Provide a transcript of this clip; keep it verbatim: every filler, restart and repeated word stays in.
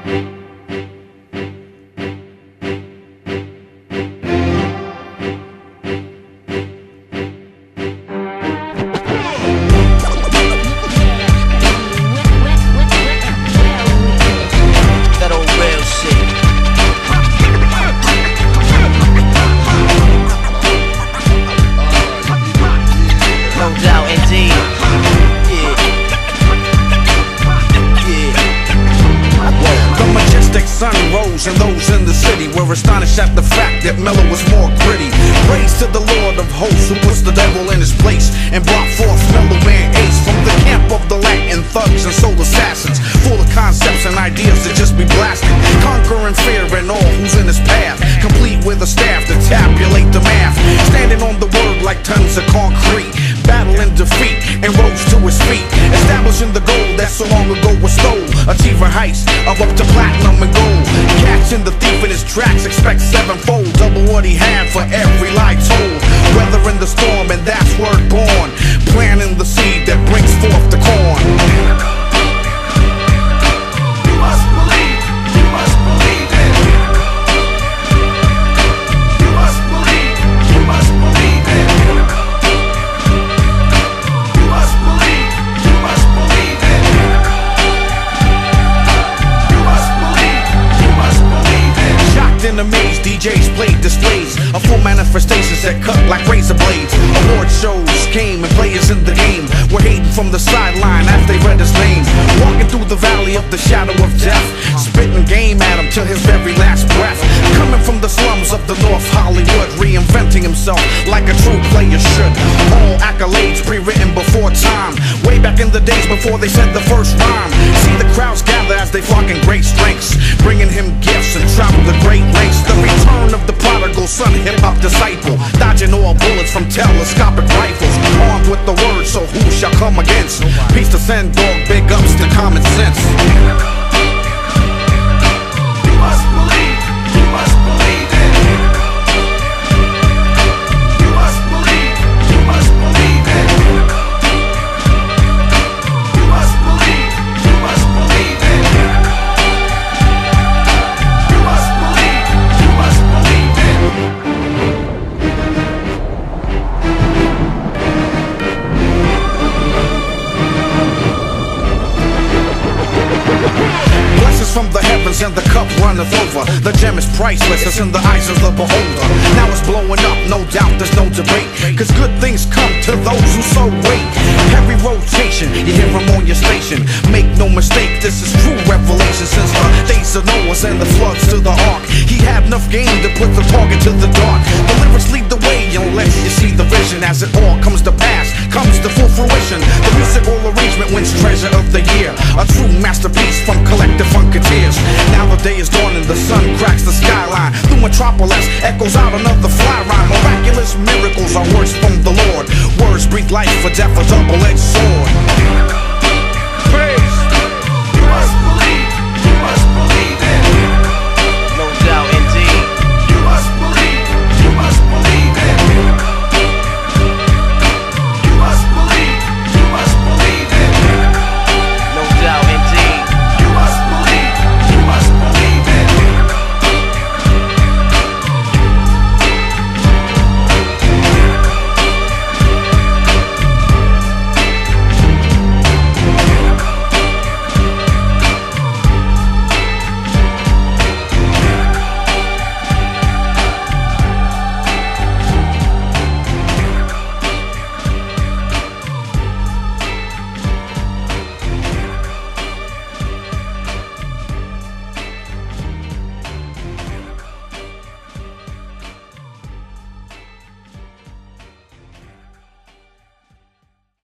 And those in the city were astonished at the fact that Mello was more gritty. Praise to the Lord of hosts who puts the devil in his place and brought forth Mello Man Ace from the camp of the Latin thugs and soul assassins, full of concepts and ideas to just be blasted, conquering fear and all who's in his path, complete with a staff to tabulate the math, standing on the word like tons of concrete, battling defeat and rose to his feet, establishing the goal that so long ago was stole, achieving heights of up to platinum and gold, catching the thief in his tracks, expect sevenfold, double what he had for every lie told, weathering the storm and that's word born, planting the seed that brings forth the corn. You must believe, you must believe it. You must believe, you must believe it. You must believe, you must believe it. You must believe, you must believe it. Shocked and amazed, D Js played displays of full manifestations that cut like razor blades. Award shows came and players in the game were hating from the sideline as they read his name. Walking through the valley of the shadow of death, spitting game at him till his very last breath. Coming from the slums of the North Hollywood, reinventing himself like a true player should. All accolades pre-written before time, way back in the days before they said the first rhyme. See the crowds gather as they flock in great strengths, bringing him gifts and travel the great lengths. The return of the prodigal son, hip-hop disciple, dodging all bullets from telescopic rifles, armed with the word, so who shall come against? Peace to send dog, big ups to common sense. You must believe, you must believe it. You must believe, you must believe it. You must believe, you must believe it. You must believe, you must believe it. Blessings from the heavens and the cup runneth over. The gem is priceless, it's in the eyes of the beholder. Now it's blowing up, no doubt, there's no debate, cause good things come to those who so wait. Heavy rotation, you hear them on your station. Make no mistake, this is true revelation. Since the days of Noah and the floods to the ark, he had enough game to put the target to the dark. The lyrics lead the way unless you see the vision. As it all comes to pass, comes to full fruition. The musical arrangement wins treasure of the year, a true masterpiece from collective funketeers. Now the day is dawning, the sun cracks the skyline. Through Metropolis echoes out another fly rhyme. Miraculous miracles are words from the Lord. Words breathe life for death, a double-edged sword.